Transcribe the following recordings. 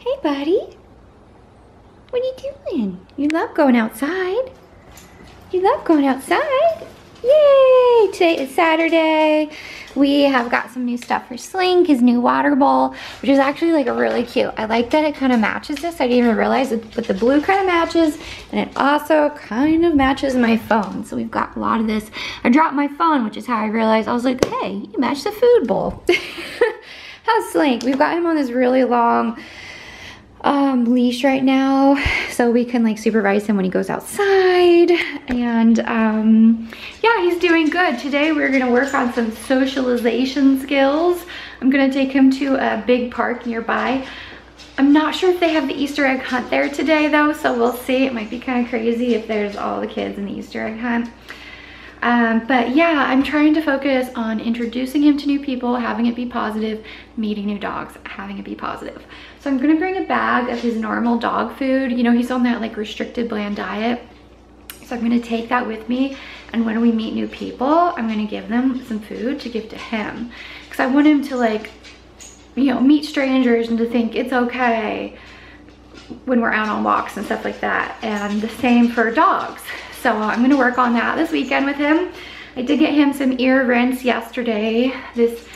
Hey, buddy. What are you doing? You love going outside. You love going outside. Yay! Today is Saturday. We have got some new stuff for Slink, his new water bowl, which is actually like a really cute. I like that it kind of matches this. I didn't even realize it, but the blue kind of matches, and it also kind of matches my phone. So we've got a lot of this. I dropped my phone, which is how I realized. I was like, hey, you match the food bowl. How's Slink? We've got him on this really long leash right now, so we can like supervise him when he goes outside. And yeah, he's doing good. Today we're gonna work on some socialization skills. I'm gonna take him to a big park nearby. I'm not sure if they have the Easter egg hunt there today though, so we'll see. It might be kind of crazy if there's all the kids in the Easter egg hunt. But yeah, I'm trying to focus on introducing him to new people, having it be positive, meeting new dogs, having it be positive. So I'm gonna bring a bag of his normal dog food. You know, he's on that like restricted bland diet. So I'm gonna take that with me, and when we meet new people, I'm gonna give them some food to give to him. Because I want him to like, you know, meet strangers and to think it's okay when we're out on walks and stuff like that. And the same for dogs. So I'm gonna work on that this weekend with him. I did get him some ear rinse yesterday. This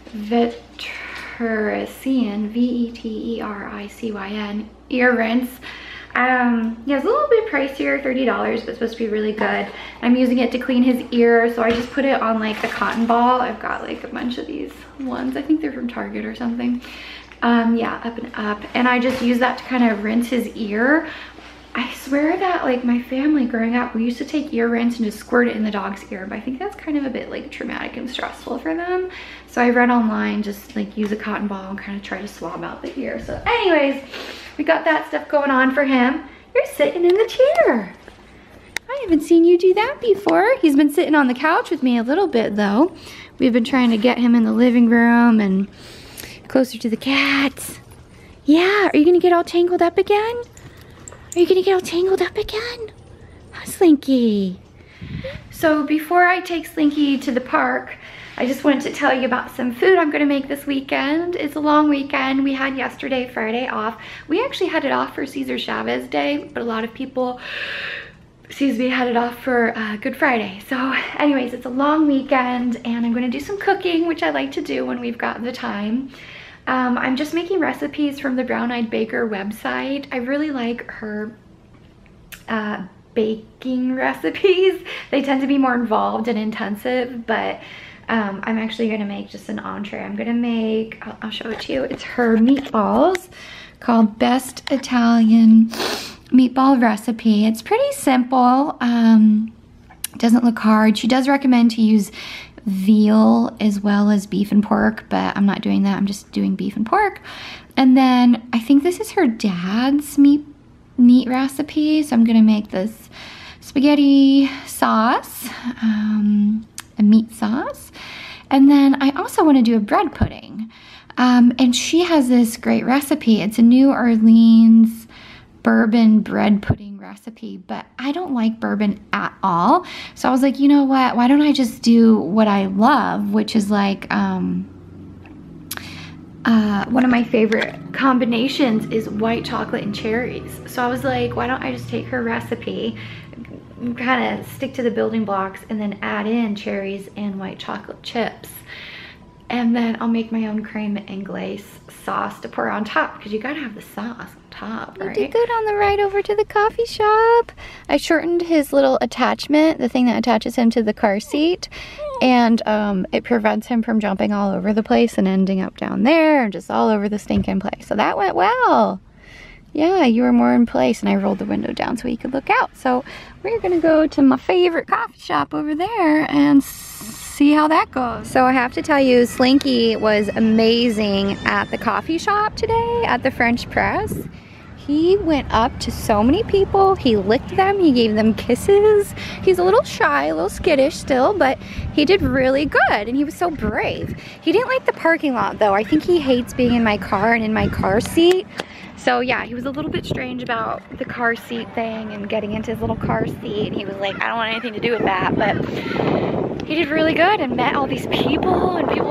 Vetericyn, V-E-T-E-R-I-C-Y-N ear rinse. Yeah, it's a little bit pricier, $30, but it's supposed to be really good. I'm using it to clean his ear, so I just put it on like the cotton ball. I've got like a bunch of these ones. I think they're from Target or something. Yeah, up and up. And I just use that to kind of rinse his ear. I swear that like my family growing up, we used to take ear rinse and just squirt it in the dog's ear, but I think that's kind of a bit like traumatic and stressful for them. So I read online, just like use a cotton ball and kind of try to swab out the ear. So anyways, we got that stuff going on for him. You're sitting in the chair. I haven't seen you do that before. He's been sitting on the couch with me a little bit though. We've been trying to get him in the living room and closer to the cats. Yeah, are you gonna get all tangled up again? Are you gonna get all tangled up again? Oh, Slinky. So before I take Slinky to the park, I just wanted to tell you about some food I'm gonna make this weekend. It's a long weekend. We had yesterday, Friday, off. We actually had it off for Cesar Chavez Day, but a lot of people, excuse me, had it off for Good Friday. So anyways, it's a long weekend and I'm gonna do some cooking, which I like to do when we've got the time. I'm just making recipes from the Brown Eyed Baker website. I really like her baking recipes. They tend to be more involved and intensive, but I'm actually gonna make just an entree. I'm gonna make, I'll show it to you. It's her meatballs called Best Italian Meatball Recipe. It's pretty simple. Doesn't look hard. She does recommend to use veal as well as beef and pork, but I'm not doing that. I'm just doing beef and pork. And then I think this is her dad's meat recipe. So I'm gonna make this spaghetti sauce, a meat sauce. And then I also wanna do a bread pudding. And she has this great recipe. It's a New Orleans bourbon bread pudding recipe, but I don't like bourbon at all. So I was like, you know what? Why don't I just do what I love, which is like, one of my favorite combinations is white chocolate and cherries. So I was like, why don't I just take her recipe, kind of stick to the building blocks, and then add in cherries and white chocolate chips. And then I'll make my own creme anglaise sauce to pour on top, because you gotta have the sauce on top, right? You did good on the ride over to the coffee shop. I shortened his little attachment, the thing that attaches him to the car seat, and it prevents him from jumping all over the place and ending up down there and just all over the stinking place. So that went well. Yeah, you were more in place, and I rolled the window down so he could look out. So we're gonna go to my favorite coffee shop over there and see how that goes. So I have to tell you, Slinky was amazing at the coffee shop today at the French Press. He went up to so many people, he licked them, he gave them kisses. He's a little shy, a little skittish still, but he did really good and he was so brave. He didn't like the parking lot though. I think he hates being in my car and in my car seat. So yeah, he was a little bit strange about the car seat thing and getting into his little car seat. He was like, I don't want anything to do with that, but he did really good and met all these people, and people were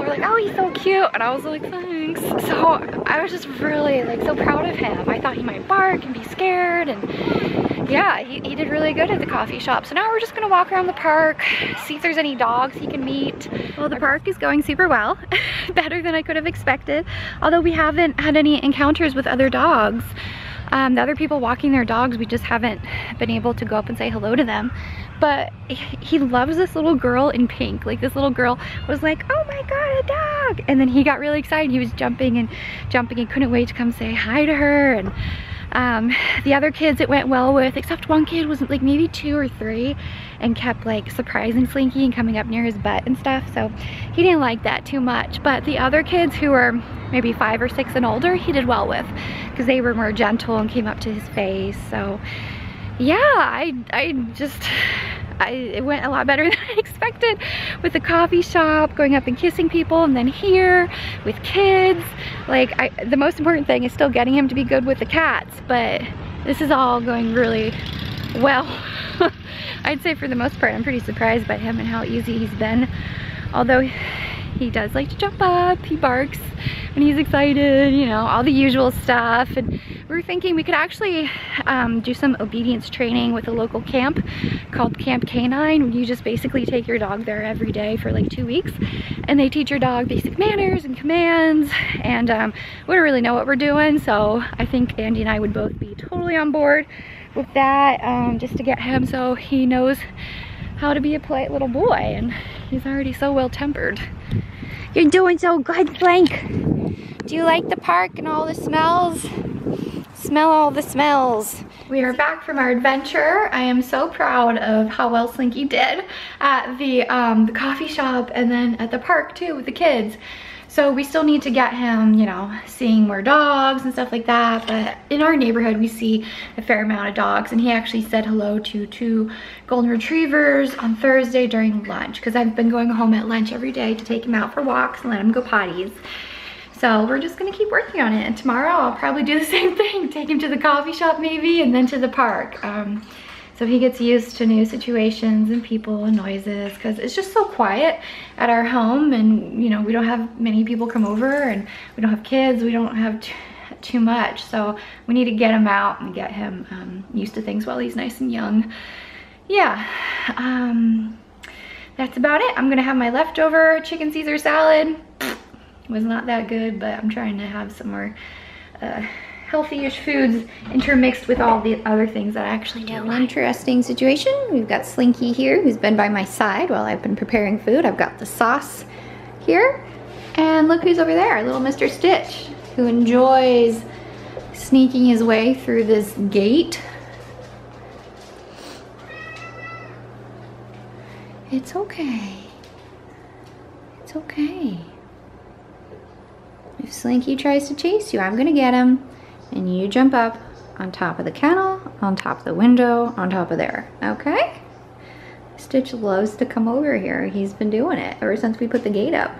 were like, oh, he's so cute. And I was like, thanks. So I was just really like so proud of him. I thought he might bark and be scared, and yeah, he did really good at the coffee shop. So now we're just gonna walk around the park, see if there's any dogs he can meet. Well, the park is going super well, better than I could have expected. Although we haven't had any encounters with other dogs. The other people walking their dogs, we just haven't been able to go up and say hello to them. But he loves this little girl in pink. Like, this little girl was like, oh my God, a dog. And then he got really excited. He was jumping and couldn't wait to come say hi to her. And the other kids it went well with, except one kid was like maybe 2 or 3 and kept like surprising Slinky and coming up near his butt and stuff. So he didn't like that too much. But the other kids who were maybe 5 or 6 and older, he did well with, because they were more gentle and came up to his face. So yeah, it went a lot better than I expected with the coffee shop, going up and kissing people, and then here with kids. Like, the most important thing is still getting him to be good with the cats, but this is all going really well. I'd say for the most part, I'm pretty surprised by him and how easy he's been. Although he does like to jump up, he barks when he's excited, you know, all the usual stuff. And we were thinking we could actually do some obedience training with a local camp called Camp Canine. You just basically take your dog there every day for like 2 weeks, and they teach your dog basic manners and commands, and we don't really know what we're doing. So I think Andy and I would both be totally on board with that, just to get him so he knows how to be a polite little boy, and he's already so well tempered. You're doing so good, Flink. Do you like the park and all the smells? Smell all the smells. We are back from our adventure. I am so proud of how well Slinky did at the coffee shop, and then at the park too with the kids. So we still need to get him, you know, seeing more dogs and stuff like that. But in our neighborhood, we see a fair amount of dogs. And he actually said hello to 2 golden retrievers on Thursday during lunch, because I've been going home at lunch every day to take him out for walks and let him go potties. So we're just gonna keep working on it. And tomorrow I'll probably do the same thing, take him to the coffee shop maybe, and then to the park. So he gets used to new situations and people and noises, because it's just so quiet at our home, and you know, we don't have many people come over, and we don't have kids, we don't have too much. So we need to get him out and get him used to things while he's nice and young. Yeah, that's about it. I'm gonna have my leftover chicken Caesar salad. It was not that good, but I'm trying to have some more healthy-ish foods intermixed with all the other things that I actually do. An interesting situation. We've got Slinky here, who's been by my side while I've been preparing food. I've got the sauce here, and look who's over there, little Mr. Stitch, who enjoys sneaking his way through this gate. It's okay. It's okay. If Slinky tries to chase you, I'm gonna get him. And you jump up on top of the kennel, on top of the window, on top of there, okay? Stitch loves to come over here. He's been doing it ever since we put the gate up.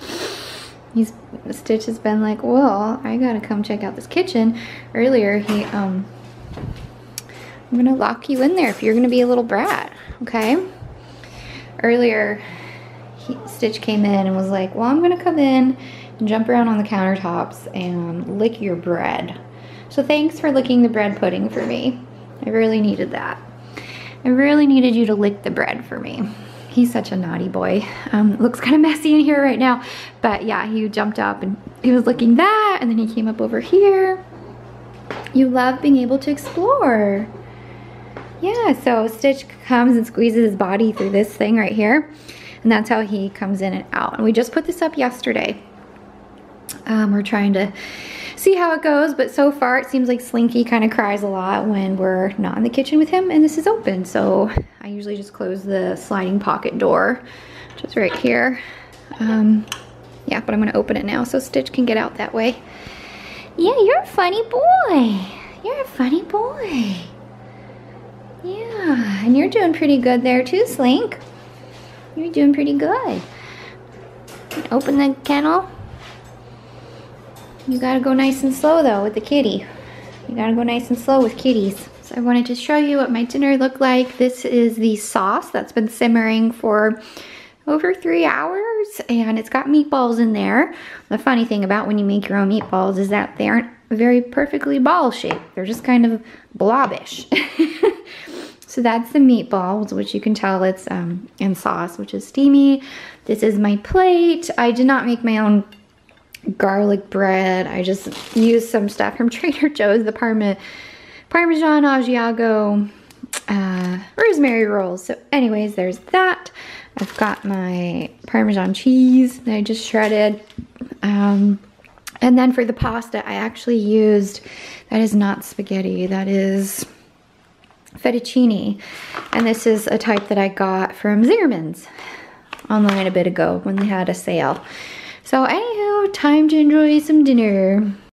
Stitch has been like, well, I gotta come check out this kitchen. Earlier, I'm gonna lock you in there if you're gonna be a little brat, okay? Earlier, Stitch came in and was like, well, I'm gonna come in and jump around on the countertops and lick your bread. So thanks for licking the bread pudding for me. I really needed that. I really needed you to lick the bread for me. He's such a naughty boy. Looks kind of messy in here right now, but yeah, he jumped up and he was licking that, and then he came up over here. You love being able to explore. Yeah, so Stitch comes and squeezes his body through this thing right here, and that's how he comes in and out. And we just put this up yesterday. We're trying to see how it goes, but so far it seems like Slinky kind of cries a lot when we're not in the kitchen with him and this is open. So I usually just close the sliding pocket door, just right here. Yeah, but I'm gonna open it now so Stitch can get out that way. Yeah, you're a funny boy. You're a funny boy. Yeah, and you're doing pretty good there too, Slink. You're doing pretty good. Open the kennel. You gotta go nice and slow though with the kitty. You gotta go nice and slow with kitties. So I wanted to show you what my dinner looked like. This is the sauce that's been simmering for over 3 hours, and it's got meatballs in there. The funny thing about when you make your own meatballs is that they aren't very perfectly ball shaped. They're just kind of blobbish. So that's the meatballs, which you can tell it's in sauce, which is steamy. This is my plate. I did not make my own garlic bread. I just used some stuff from Trader Joe's, the Parmesan Asiago rosemary rolls. So anyways, there's that. I've got my Parmesan cheese that I just shredded. And then for the pasta, I actually used, that is not spaghetti, that is fettuccine. And this is a type that I got from Zingerman's online a bit ago when they had a sale. So anywho, time to enjoy some dinner.